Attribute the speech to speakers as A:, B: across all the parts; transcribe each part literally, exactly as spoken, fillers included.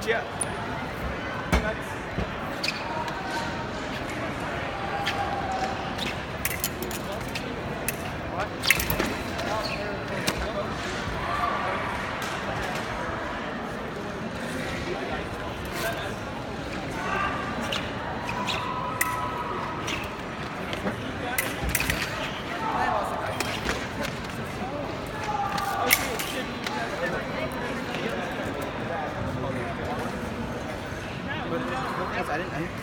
A: Yeah.
B: I didn't. I didn't.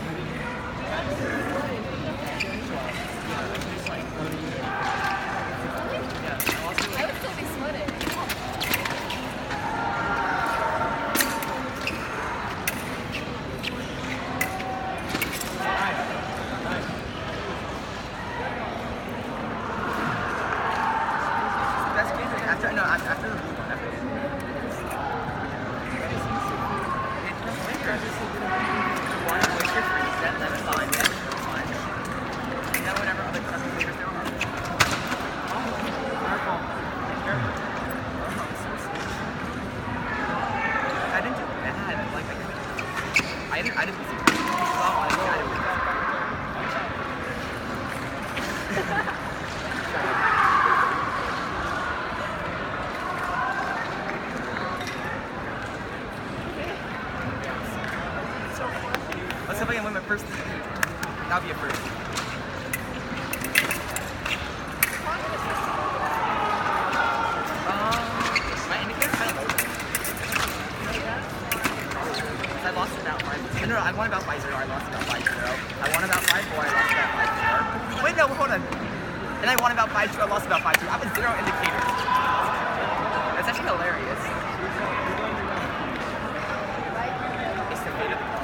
C: I would still be splitting.
B: Best case after no after after the blue one after the blue one. Oyster free set, that's fine. That's fine. And then whatever other custom flavors there are. I didn't do bad. Like I, I didn't. I didn't. Well, I didn't. I didn't. Let's see if I can win my first. That'll be a first. Um, my indicator's kind of low. I lost about five. No, no, I won about five zero. I lost about five zero. I won about five four. I lost about five four. Wait, no, hold on. And I won about five two. I lost about five two. I have a zero indicator. That's actually hilarious. It's the fate of the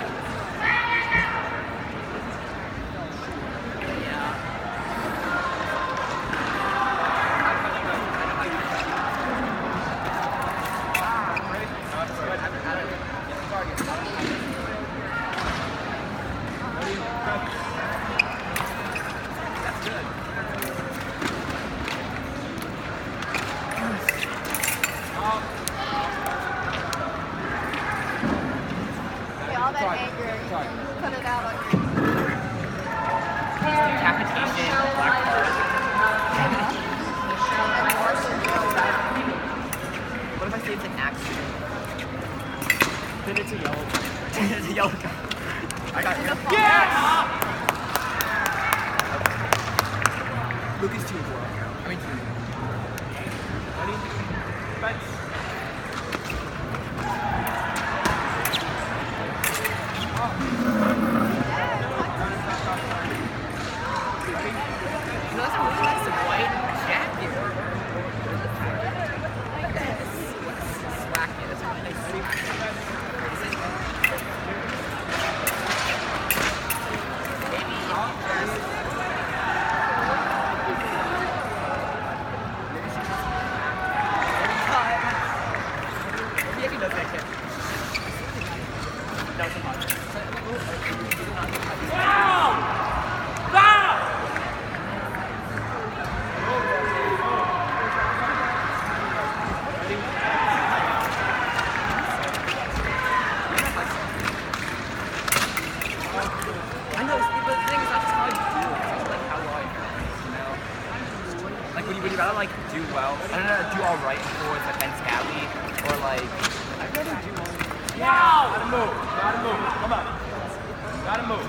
C: All that anger, put it out on your
B: Decapitation, black card. What if I say it's an accident?
A: Then it's a yellow card.
B: It's a yellow card. I got you.
A: Yes!
B: Lucas two and four. I mean two.
A: Ready? Fights.
B: That's a really nice white jacket. Swag it. That's a really nice suit. Maybe he actually does that kid. That was impossible. I know, but the thing is, that's just how I do it. It's just like how well I practice, you know? Like, would you, would you rather, like, do well? I don't know, do all right towards, like, Ben Scally, or, like...
A: I'd rather do one. Wow! Gotta move. Gotta move. Come on. Gotta move.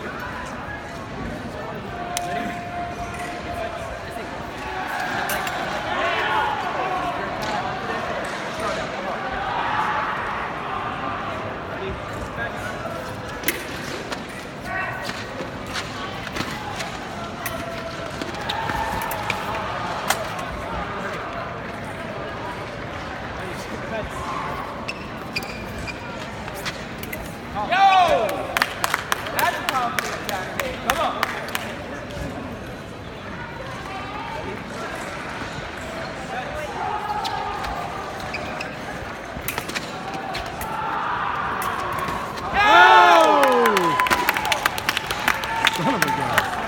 A: Yo! That's a confident attack, babe. Come on.
D: Son of a gun.